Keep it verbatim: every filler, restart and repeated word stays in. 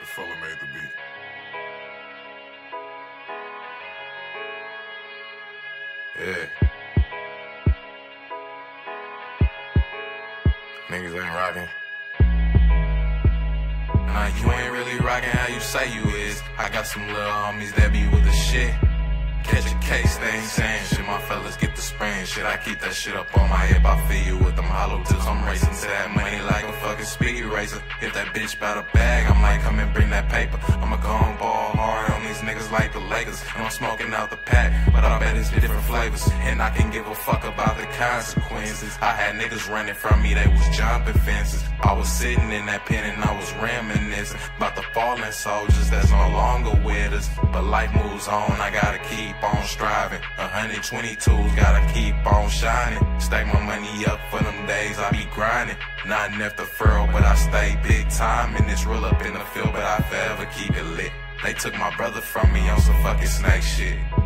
The fella made the beat. Yeah. Niggas ain't rockin'. Nah, you ain't really rockin' how you say you is. I got some little homies that be with the shit. Catch a case, they ain't saying shit. My fellas get the spraying shit. I keep that shit up on my hip. I feed you with them hollow tips. I'm racing to that money like a fucking speed racer. If that bitch bout a bag, I'm like, come and bring that paper. I'ma go and ball hard on these niggas like the Lakers. And I'm smoking out the pack, but I bet it's different flavors. And I can give a fuck about the consequences. I had niggas running from me, they was jumping fences. I was sitting in that pen and I was reminiscing about the fallen soldiers that's no longer with us. But life moves on, I gotta keep on striving. one hundred twenty-twos, gotta keep on shining. Stack my money up for them days I be grinding. Not enough to furl, but I stay big time. And it's real up in the field, but I forever keep it lit. They took my brother from me on some fucking snake shit.